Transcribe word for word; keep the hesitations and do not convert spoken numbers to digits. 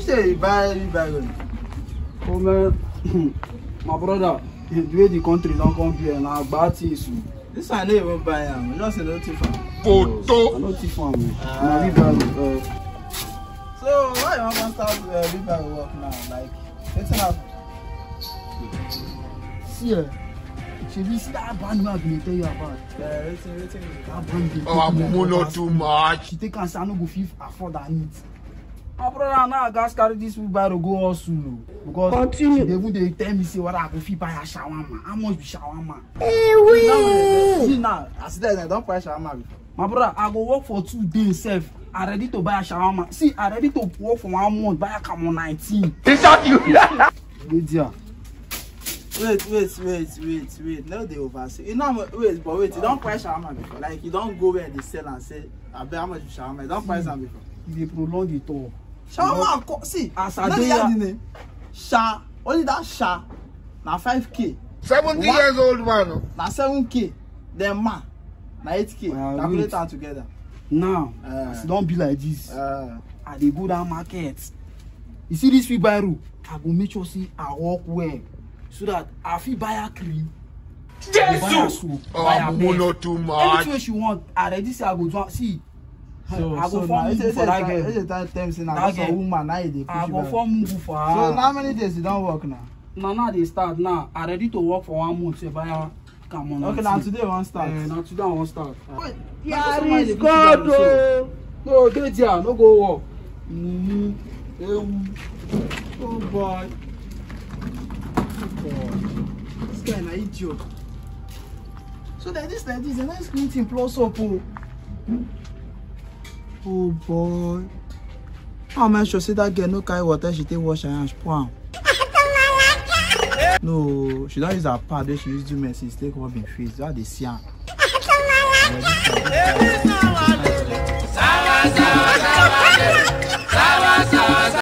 say you buy rebuy? Oh man, my brother, the way the country don't come here now, bad things. This one I never even buy am. You just say no thief am. Photo. I no thief am. Na rebuy. So why you want to start uh, rebuy work now? Like, what's happen? See, uh, she be see that band man I tell you about. Yeah, waiting, waiting. That band. Oh, I'm not too much. She take and say I no go fit afford that need. My brother, now I got carry this wheelbarrow to go also because continue. They even they tell me say what I go fit buy a shawarma. How much be shawarma? Hey, wait. See now, I said I don't buy shawarma before. My brother, I go work for two days self. I ready to buy a shawarma. See, I ready to work for one month. Buy a camo nineteen. Is that you? Wait here. Wait, wait, wait, wait, wait. No, they oversee. You know, wait, but wait. You don't buy shawarma before. Like you don't go where they sell and say, I bet how much is shawarma. You don't buy some before. They prolong it all. Shawarma, see, as I dey the name. Sha, only that sha, na five k. Seventy years old man. Na seven k. Then ma, na eight k. Well, calculate am together. Now, Uh, it don't be like this. Uh, I dey go down market. You see this wheelbarrow? I go make sure see I walk well so that I fit buy a cream. Jesus! Oh, I'm not too much. Anything she want, I ready say I go do. See. so, I go so form move for that girl. It's a time say now That that's a girl. woman now they push I you go back. form move for her. So how many days you don't work now? Now now they start now. I ready to work for one month. Say buy her. Come on. Okay, now today one start. Uh, now today I want start. Wait, Yeah, is God though. No, get here. No go work. Mm-hmm. oh boy. Oh boy. This guy na idiot. So like this, like this, a nice clean thing plus up. Oh. Oh boy. How am I sure say that girl no carry water she take wash her hands? Wow. No, she don't use her pad. She use do message take rub her face. That they see her.